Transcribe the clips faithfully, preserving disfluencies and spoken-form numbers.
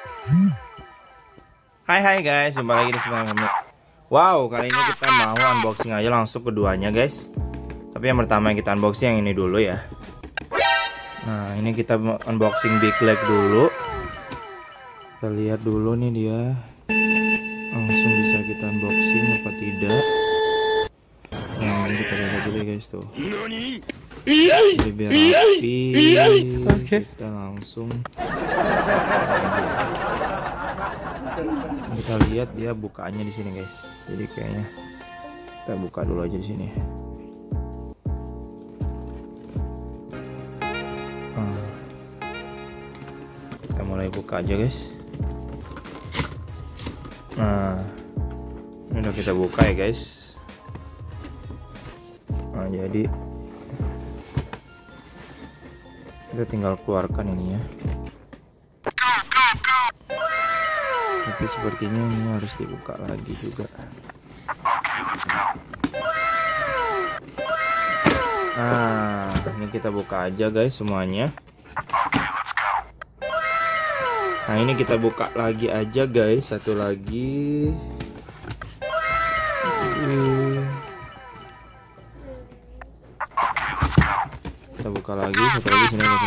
Hai hai guys, jumpa lagi di sebelah kami. Wow, kali ini kita mau unboxing aja langsung keduanya guys. Tapi yang pertama kita unboxing yang ini dulu ya. Nah, ini kita unboxing Big Leg dulu. Kita lihat dulu nih dia. Langsung bisa kita unboxing apa tidak. Nah, ini kita lihat dulu ya guys tuh. Jadi biar rapi, okay. Kita langsung kita lihat dia bukaannya di sini guys. Jadi kayaknya kita buka dulu aja di sini. Nah, kita mulai buka aja guys. Nah, ini udah kita buka ya guys. Nah, jadi kita tinggal keluarkan ini ya. Tapi sepertinya ini harus dibuka lagi juga. Nah, ini kita buka aja guys semuanya. Nah, ini kita buka lagi aja guys, satu lagi. Kita buka lagi, satu lagi sini guys ya.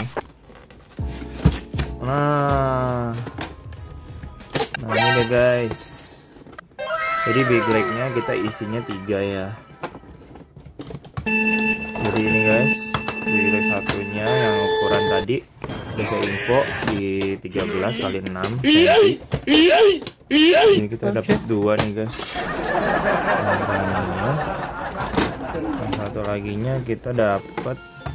Nah, nah ini deh guys. Jadi Big Leg-nya kita isinya tiga ya. Jadi ini guys, Big Leg satunya yang ukuran tadi udah saya info di tiga belas kali enam sentimeter. Ini kita dapat dua nih guys. Nah, yang satu laginya kita dapat.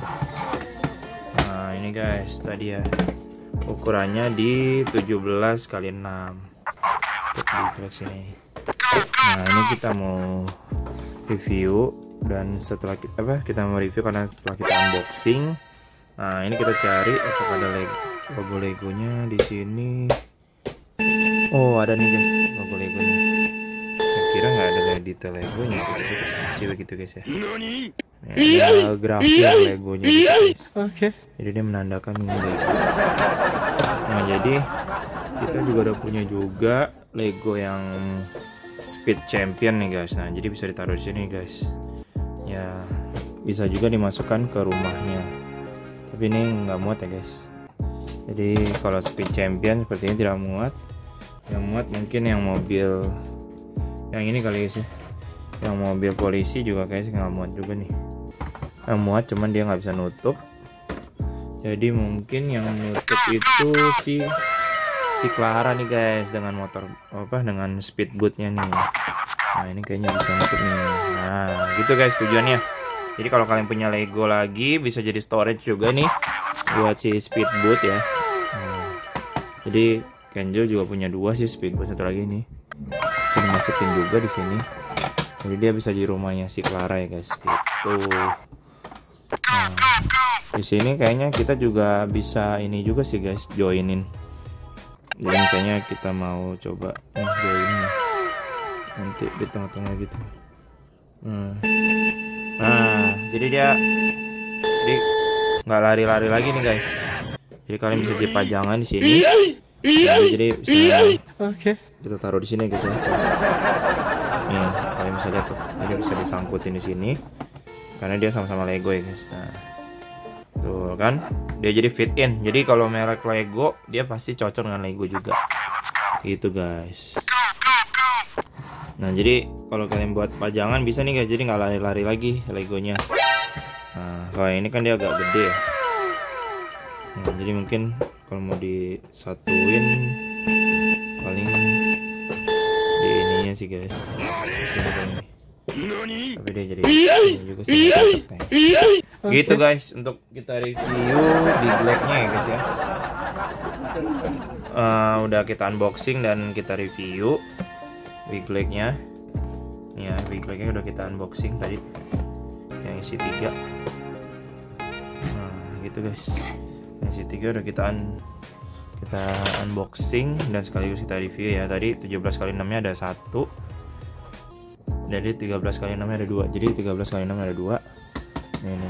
Nah ini guys tadi ya, ukurannya di tujuh belas kali enam untuk Big Leg sini. Nah ini kita mau review, dan setelah kita apa kita mau review karena setelah kita unboxing. Nah ini kita cari apakah ada logo legonya di sini. Oh ada nih guys logo legonya. Saya kira nggak ada detail legonya, tapi kecil begitu guys ya. Ini ada grafik legonya gitu guys. Oke. Jadi dia menandakan ini lego. Nah jadi kita juga udah punya juga Lego yang Speed Champion nih guys. Nah jadi bisa ditaruh di sini guys. Ya bisa juga dimasukkan ke rumahnya. Tapi ini nggak muat ya guys. Jadi kalau Speed Champion sepertinya tidak muat. Yang muat mungkin yang mobil yang ini kali guys ya. Yang mobil polisi juga guys nggak muat juga nih. Yang muat cuman dia nggak bisa nutup. Jadi mungkin yang nutup itu si si Clara nih guys, dengan motor apa dengan speedboatnya nih. Nah ini kayaknya bisa nutup nih. Nah gitu guys tujuannya. Jadi kalau kalian punya Lego lagi bisa jadi storage juga nih buat si speedboat ya. Nah, jadi Kenjo juga punya dua sih speedboat, satu lagi nih bisa dimasukin juga di sini. Jadi dia bisa di rumahnya si Clara ya guys gitu. Nah, di sini kayaknya kita juga bisa ini juga sih guys, joinin. Jadi misalnya kita mau coba nih joinnya nanti di tengah-tengah gitu. Nah, nah jadi dia jadi nggak lari-lari lagi nih guys. Jadi kalian bisa jadi pajangan di sini. Nah, jadi bisa okay. Kita taruh di sini guys ya. Nih kalian bisa lihat tuh. Jadi bisa disangkutin di sini karena dia sama-sama Lego ya guys. Nah tuh kan dia jadi fit in. Jadi kalau merek Lego dia pasti cocok dengan Lego juga gitu guys. Nah jadi kalau kalian buat pajangan bisa nih guys, jadi nggak lari-lari lagi Legonya. Nah kalau ini kan dia agak gede ya. Nah jadi mungkin kalau mau disatuin paling di ininya sih guys. Tapi dia jadi ini juga sih okay. Gitu guys untuk kita review Big Leg-nya ya guys ya. Uh, udah kita unboxing dan kita review Big Leg-nya. Ya Big Leg-nya udah kita unboxing tadi yang isi tiga. Nah gitu guys, yang isi tiga udah kita un kita unboxing dan sekaligus kita review ya. Tadi tujuh belas kali enam nya ada satu, jadi tiga belas kali enam nya ada dua, jadi tiga belas kali enam ada dua ini.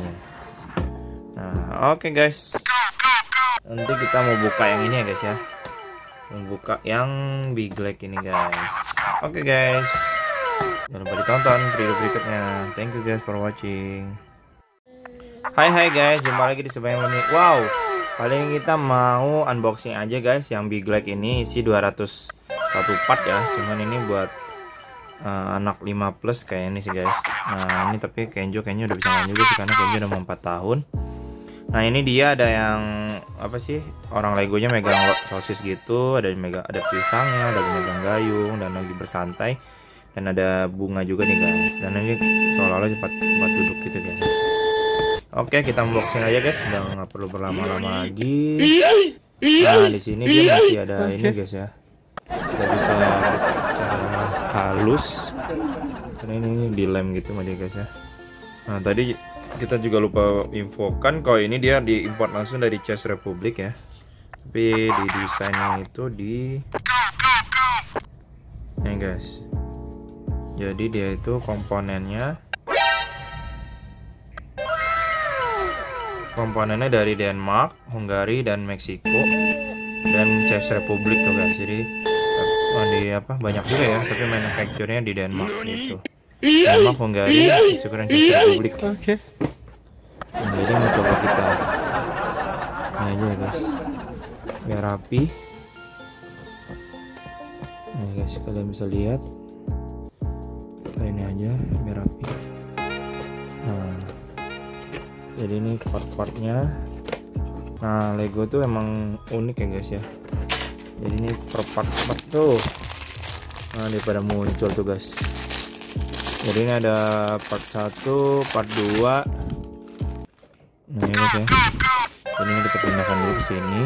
Nah oke okay guys, nanti kita mau buka yang ini ya guys ya. membuka yang big leg ini guys. Oke guys, jangan lupa ditonton video berikutnya. Thank you guys for watching. Hai hai guys, jumpa lagi di Sebayang Menit. Wow, kali ini kita mau unboxing aja guys yang big leg ini, isi dua ratus satu part ya. Cuman ini buat uh, anak lima plus kayak ini sih guys. Nah ini tapi Kenjo kayaknya udah bisa main juga sih, karena Kenjo udah mau empat tahun. Nah ini dia ada yang apa sih, orang Legonya megang sosis gitu, ada yang megang, ada pisangnya, ada yang megang gayung, dan lagi bersantai, dan ada bunga juga nih guys. Dan ini seolah-olah tempat tempat duduk gitu guys. Oke, kita unboxing aja guys, udah nggak perlu berlama-lama lagi. Nah di sini dia masih ada ini guys ya, kita bisa cara halus, karena ini, ini dilem gitu sama dia guys ya. Nah tadi kita juga lupa infokan kalau ini dia diimport langsung dari Czech Republic ya, tapi di desainnya itu di nih guys. Jadi dia itu komponennya komponennya dari Denmark, Hungary, dan Meksiko, dan Czech Republic tuh guys. Jadi di apa banyak juga ya, tapi manufacturernya di Denmark gitu. Denmark, Hungary, Meksiko, dan Czech Republic. Oke. Nah, jadi mau coba kita ini aja ya guys, biar rapi. Nah guys, kalian bisa lihat, kita ini aja biar rapi. Nah jadi ini part-partnya. Nah Lego tuh emang unik ya guys ya, jadi ini per part-part tuh. Nah daripada muncul tuh guys, jadi ini ada part satu, part dua. Nah ini guys ya, jadi ini kita pindahkan dulu ke sini.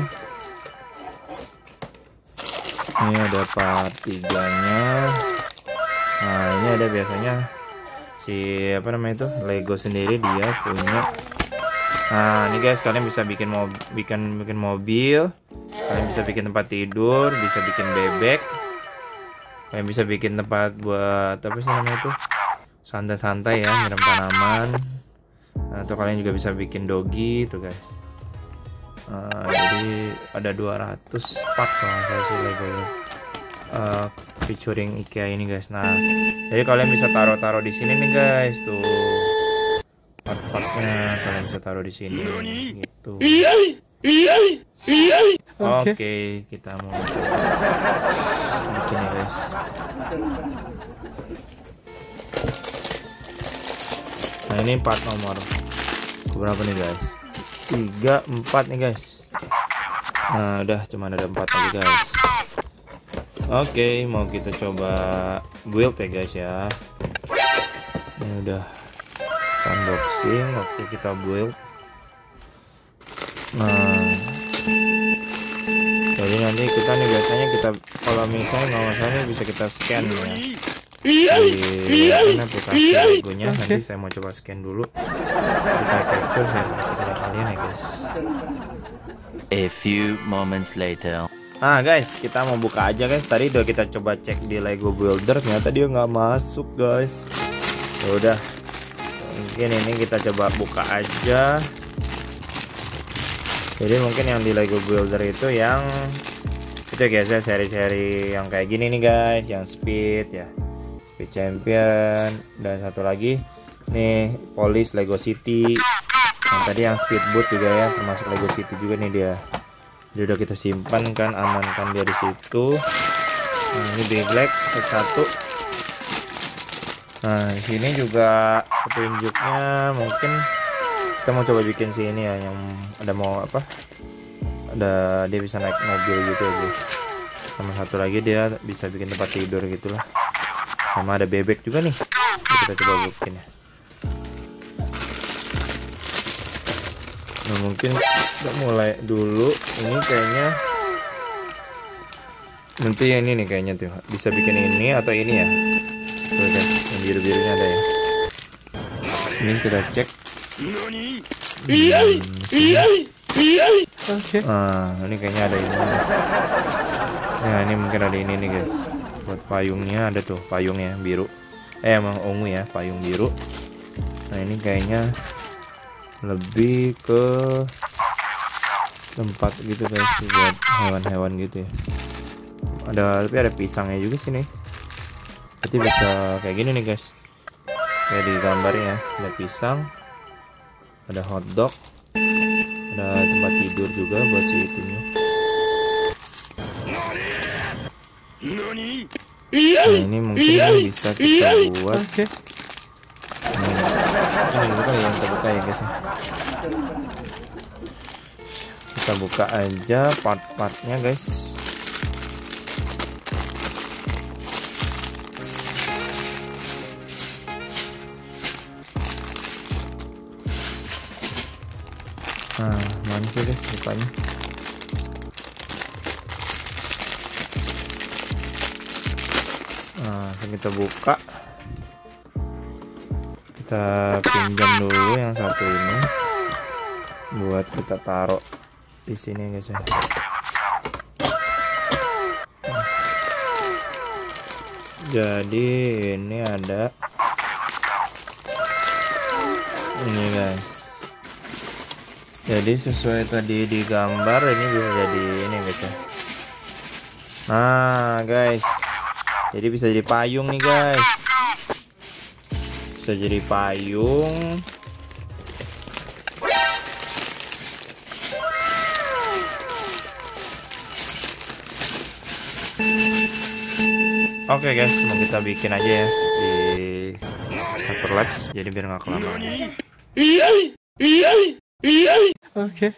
Ini ada part tiganya. Nah ini ada biasanya si apa namanya itu Lego sendiri dia punya. Nah ini guys, kalian bisa bikin mobil, bikin bikin mobil, kalian bisa bikin tempat tidur, bisa bikin bebek, kalian bisa bikin tempat buat apa sih namanya itu, santai-santai ya, nyiram tanaman. Nah, atau kalian juga bisa bikin doggy tuh guys. Nah, jadi ada dua ratus part kalau saya sih Lego ya, uh, featuring IKEA ini guys. Nah jadi kalian bisa taruh-taruh di sini nih guys, tuh part-partnya kalian bisa taruh di sini gitu. Oke, okay, kita mau bikin ya guys. Nah ini part nomor berapa nih guys? tiga, empat nih guys. Nah udah, cuman ada empat aja guys. Oke, okay, mau kita coba build ya guys ya. Ini udah unboxing, waktu kita build. Nah jadi nanti kita nih biasanya kita kalau misalnya nggak masalah bisa kita scan ya di mana aplikasi Legonya. Nanti saya mau coba scan dulu, nanti saya capture, saya kasih ke kalian ya guys. A few moments later. Nah guys, kita mau buka aja guys. Tadi udah kita coba cek di Lego Builder, ternyata dia nggak masuk guys. Ya udah, mungkin ini kita coba buka aja. Jadi mungkin yang di Lego Builder itu yang itu guys ya, seri-seri yang kayak gini nih guys, yang Speed ya, Speed Champion, dan satu lagi nih Police Lego City. Yang tadi yang Speed Boot juga ya, termasuk Lego City juga nih dia. Jadi udah kita simpan kan, amankan dia di situ. Nah ini big leg satu. Nah sini juga petunjuknya, mungkin kita mau coba bikin sini ya, yang ada mau apa, ada dia bisa naik mobil gitu ya guys. Sama satu lagi dia bisa bikin tempat tidur gitulah. Sama ada bebek juga nih, kita coba bikin ya. Nah mungkin kita mulai dulu, ini kayaknya nanti yang ini nih kayaknya tuh bisa bikin ini atau ini ya. Tuh guys, yang biru-birunya ada ya. Ini kita cek. Hmm, Oke. ah ini kayaknya ada ini. Nah ini mungkin ada ini nih guys. Buat payungnya ada tuh, payungnya biru. Eh emang ungu ya, payung biru. Nah ini kayaknya lebih ke tempat gitu guys, buat hewan-hewan gitu ya. Ada, tapi ada pisangnya juga sini. Berarti bisa kayak gini nih guys. Kayak di gambarnya ya. Ada pisang, ada hotdog, ada tempat tidur juga buat si itunya. Nah ini mungkin bisa kita buat. Nah, ini buka ya, kita buka ya guys. Kita buka aja part-partnya guys. Nah, mana sih guys bukanya? Nah, kita buka. Kita pinjam dulu yang satu ini buat kita taruh di sini guys ya. Jadi ini ada ini guys. Jadi sesuai tadi di gambar ini bisa jadi ini guys ya. Nah guys, jadi bisa jadi payung nih guys. Bisa jadi payung. Oke guys, mau kita bikin aja ya di Hyperlapse, jadi biar nggak kelamaan. Oke.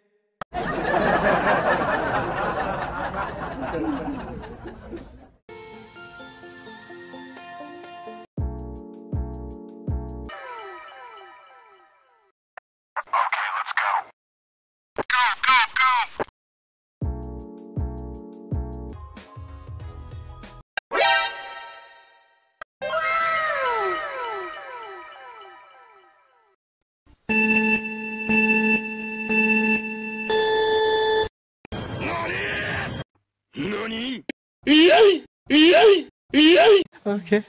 Oke.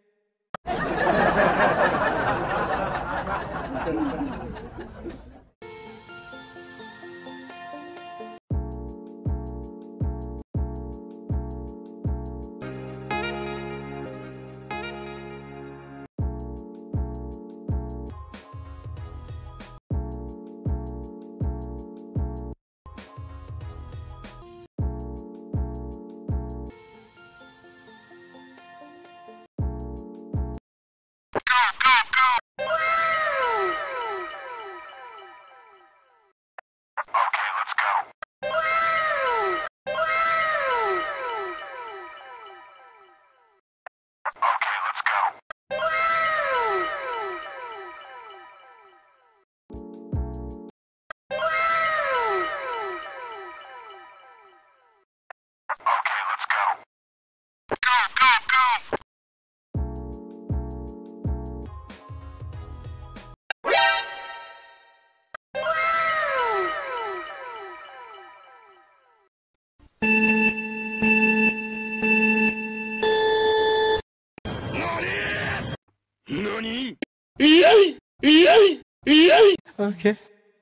Oke.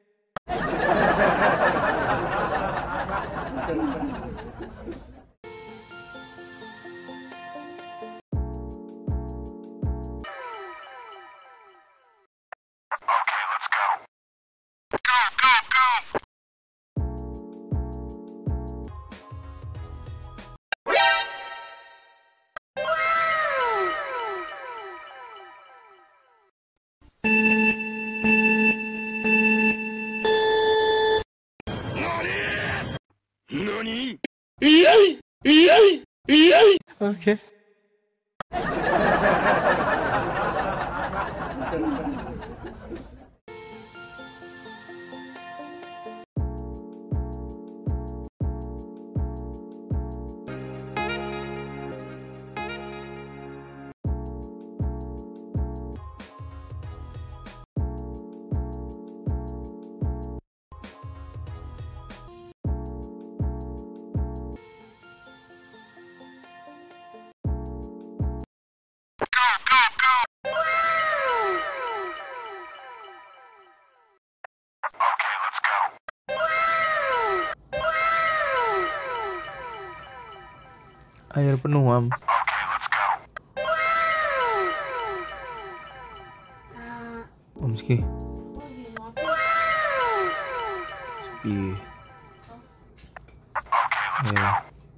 Oke. Air penuh, Mam. Om Ski. Ih. Air.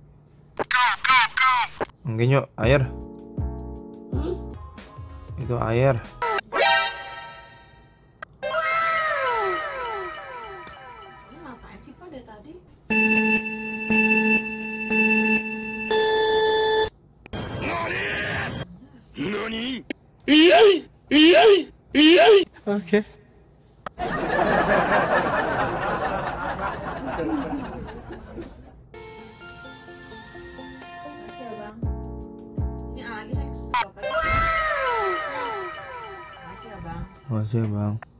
Mungkin yuk, air. Itu air. Ngapain sih Pak dari tadi? Nani? Oke. Makasih ya Bang. Ini lagi saya. Makasih ya Bang. Makasih ya, Bang.